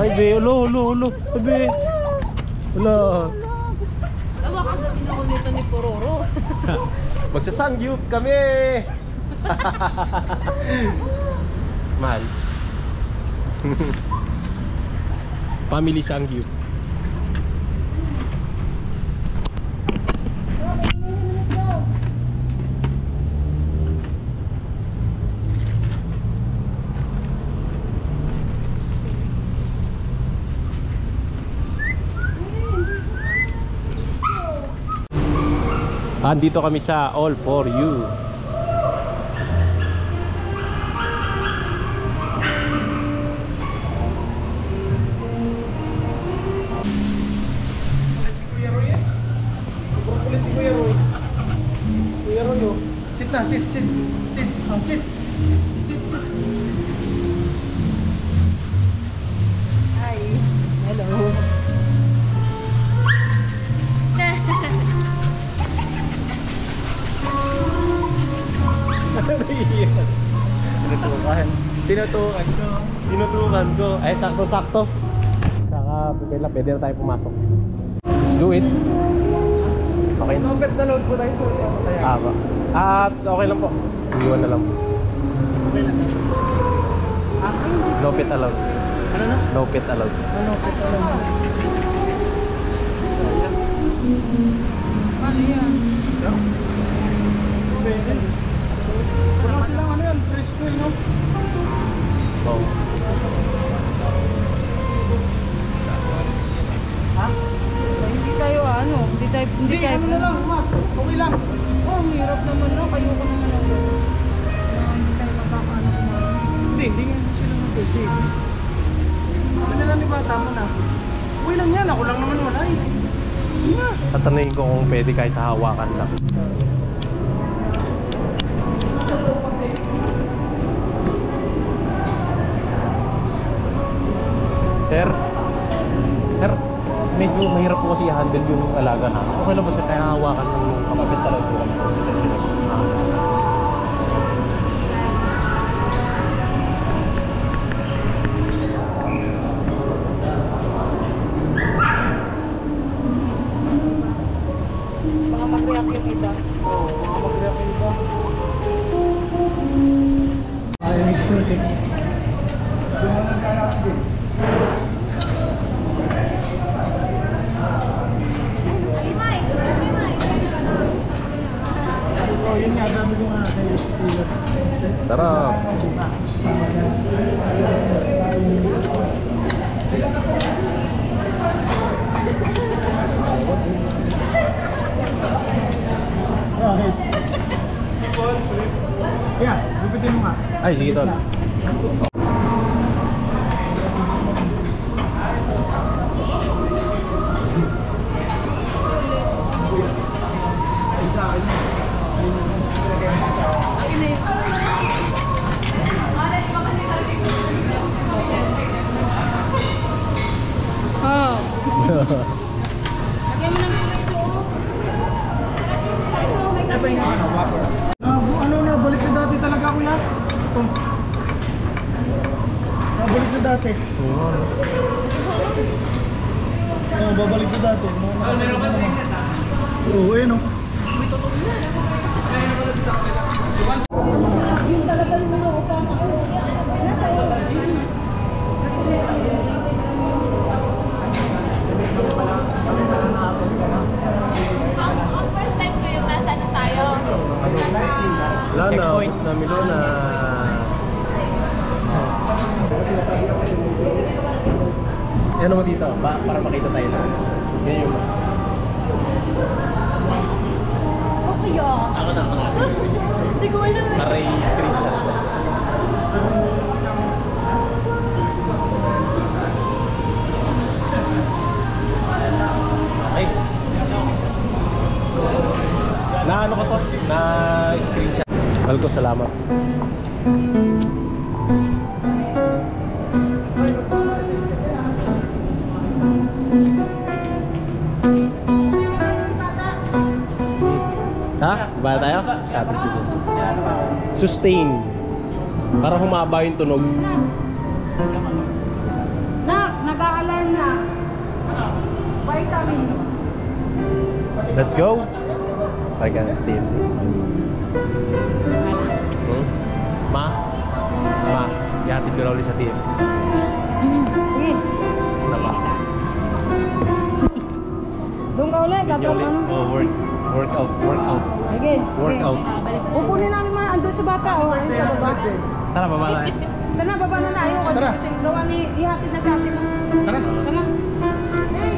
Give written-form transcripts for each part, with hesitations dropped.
Ay, be, ulo. Be. Wala. Tawa ka gabi na nito ni Pororo. Magsasangyup kami. Mahal. Family sangyup. Andito kami sa All For You. Sit na, sit. Sit. Hi. Hello. Tinutukan ko. Ay, sakto. Saka pwede na tayo pumasok. Let's do it. Okay na. Kapit sa load po tayo. Ba? Okay lang po. Iwan na lang po. Okay lang. No pet allowed. Ano na? No pet allowed. Ano lang? Ano yan? Pwede. Wala silang ano yan, fresco yun, no? Oh. Ha? Hindi tayo hindi tayo ano na lang, ma. Okay lang. Oh, ang hirap naman no, kayo ko naman ako. Hindi tayo magkakaano kumain. Hindi nga sila mag-pwede. Ano na lang ni bata mo na. Okay lang yan, ako lang naman wala eh. Hindi na. Tatanungin ko kung pwede kahit hawakan lang. Sir, medyo mahirap po kasi i-handle yung alaga na. Okay lang ba sir, kaya hawakan ng kapatid sa loob ko kami sa reception? Baka mag-react yung iba. Oo, mag-react yung iba. Ayaw yung putik. Oh, yun nga, sabi ko nga sa'yo. Sarap! Bakit? Yeah, gupitin mo nga. Ay, sige tol. Akin na yung oh. Lagyan mo ng Ano na, balik sa dati talaga kuya? Ito. Babalik sa dati. Oo, babalik sa dati. Oo, ayun o. yung talaga yung mga upang ako. Ang first time ko yung nasa na tayo. Wala na, ubus na Milona. Ano mo dito? Para makita tayo na. Yan yung... Okay ah. Ako na. Hindi ko alam. Para i-screenshot. Ay. Na ano ko to? Na screenshot. Mahal ko, salamat. Ha? Ba tayo? Sabi ko siya. Sustain. Para humaba yung tunog. Nak, Vitamins. Let's go. Pagka sa TMC. Ma? Ma, ihatid ko na ulit sa TMC. Sige. Ano ba? Doon ka ulit. Video Gagawin ulit. ano. Oh, workout. Sige. Workout. Kukunin namin mga andun sa bata. O, ayun sa baba. Tara, baba na. Tara, baba na tayo. Kasi Tara. kasi gawa ni ihatid na sa atin. Tara. Tara. Hey.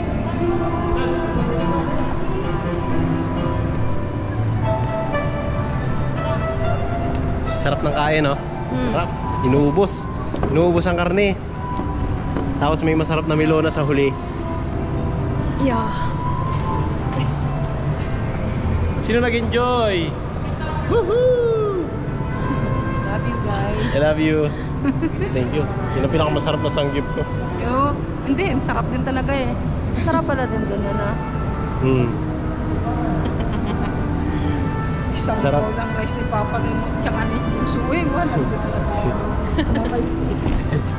Sarap ng kain, no? Sarap. Inuubos. Inuubos ang karne. Tapos may masarap na melona sa huli. Yeah. Sino nag-enjoy? Woohoo! Love you guys. I love you. Thank you. Yun ang pinakamasarap na sanggip ko. Yo, hindi, ang sarap din talaga eh. Sarap pala din doon na. Isang Sarap. bowl ng rice ni Papa din mo. Tsaka ni Yusuin. Wala. Talaga.